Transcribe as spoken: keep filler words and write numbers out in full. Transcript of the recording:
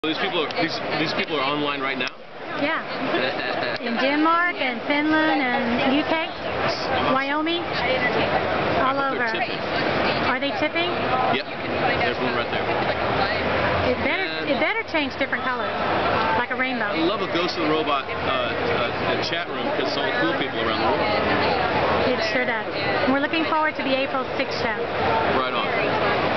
These people are these these people are online right now. Yeah. In Denmark and Finland and U K, Wyoming, all over. Are they tipping? Yep. There's one right there. It better and it better change different colors, like a rainbow. I love a Ghost of the Robot uh, uh, chat room because it's all cool people around the world. It sure does. We're looking forward to the April sixth show. Right on.